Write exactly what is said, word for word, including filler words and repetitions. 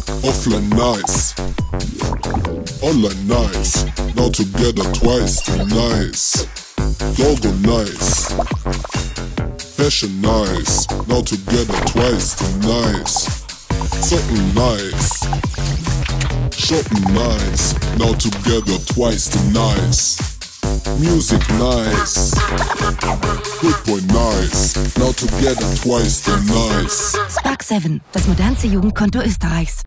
Offline nice, online nice, now together twice too nice. Logo nice, fashion nice, now together twice too nice. Something nice, shopping nice, now together twice too nice. Music nice, good boy nice, now together twice too nice. Spark sieben, das modernste Jugendkonto Österreichs.